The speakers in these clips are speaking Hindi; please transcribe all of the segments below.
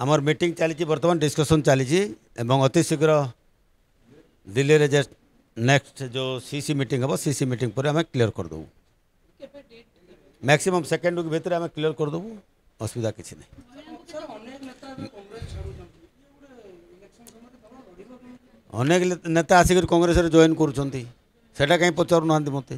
आमर मीटिंग चली बर्तमान डिस्कशन चली अति शीघ्र दिल्ली रे जस्ट नेक्स्ट जो सीसी मीटिंग हम सीसी मीटिंग पर आम क्लीयर करदेबू मैक्सिमम सेकेंड वीक भितर आम क्लीयर करदेबू असुविधा किसी नहीं। अनेक नेता आसिक कांग्रेस जॉइन करा कहीं पचारू ना मत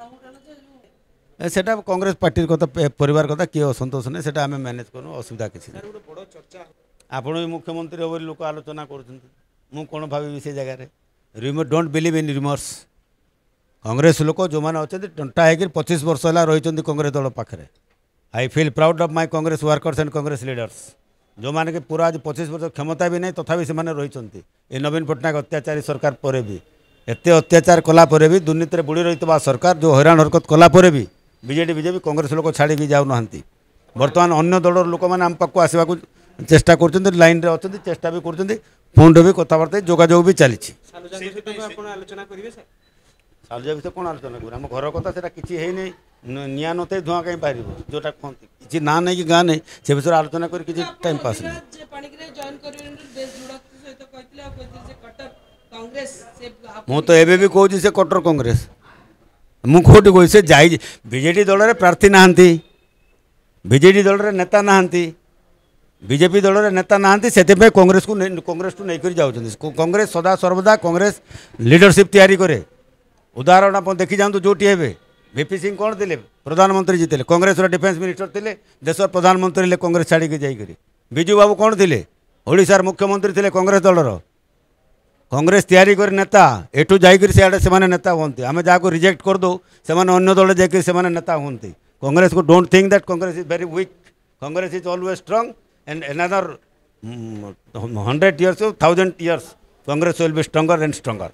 सेटा कांग्रेस पार्टी कथा परिवार कथा किए असंतोष नहीं सेटा आम मैनेज करूँ असुविधा किसी नहीं। आपण भी मुख्यमंत्री हो लोक आलोचना कर कौन भावी से जगह remote don't believe in rumours Congress लोक जो मैंने अच्छा टंटा है 25 वर्ष है रही कांग्रेस दल पाखे I feel proud of my Congress workers and Congress leaders जो मैंने कि पूरा आज 25 वर्ष क्षमता भी नहीं तथापि से रही ये नवीन पट्टनायक अत्याचारी सरकार पर भी एत अत्याचार कलापर भी दुर्नीति बुड़ी रही सरकार जो हैरान हरकत कलापर भी बीजेडी बीजेपी कांग्रेस लोक छाड़ी जाऊना बर्तमान अन्य दलर लोक मैंने आम पाक आसवा चेष्टा कर लाइन रे अच्छा चेष्टा भी कर फोन भी कथबार्ता जोगाजोग भी चली सालुजा विषय कौन आलोचना कर आम घर कथा से किसी है नहीं निआ नथे धुआं कहीं पार जोटा कहते किसी ना नहीं कि गाँ नहीं से विषय आलोचना कर किसी टाइम पास नहीं मु तो एबे भी कहूँ से कट्टर कांग्रेस मुझे कह से जाई बीजेडी दल में प्रार्थी नहांती बीजेडी दल में नेता नहांती बीजेपी दल में नेता नहांती से कांग्रेस को कांग्रेस टू नहीं जाऊँ कांग्रेस सदा सर्वदा कांग्रेस लीडरशिप तैयारी करे उदाहरण आप देखी जातु जो वीपी सिंह कौन थे प्रधानमंत्री जीते कांग्रेस डिफेन्स मिनिस्टर थे देश प्रधानमंत्री कांग्रेस छाड़ी जाइए विजु बाबू कौन थे ओडिशार मुख्यमंत्री थे कांग्रेस दलर कांग्रेस तैयारी कर नेता एठू जाकर सियाड़े से नेता हमें आम जहाँ रिजेक्ट कर दो से अन्य दल जाकर नेता हमें कांग्रेस को don't think that Congress is very weak Congress is always strong and another 100 years 1000 years Congress will be stronger and stronger.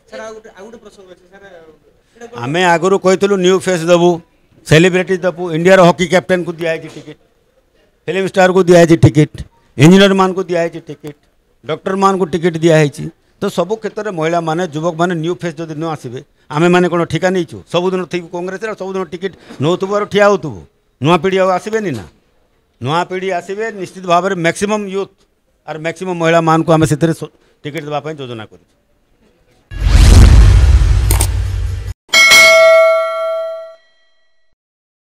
आम आगु कहूँ न्यू फेस देवु सेलिब्रिटी देवु इंडिया हॉकी कैप्टेन को दिखाई टिकेट फिल्म स्टार को दिखाई टिकेट इंजीनियर मान को दिखाई टिकेट डॉक्टर मान को टिकेट दिखाई तो सबु क्षेत्र में महिला माने युवक माने न्यू फेस जब न आसबे आम मैंने कौन ठिका नहीं सबुदिन थी कांग्रेस सबुदिन टिकेट नौथुब और ठिया होतु नुआ पीढ़ी आसबे ना नुआ पीढ़ी आसबे निश्चित भाव में मैक्सिमम यूथ और मैक्सिमम महिला मान को आम से टिकेट देवाई योजना कर।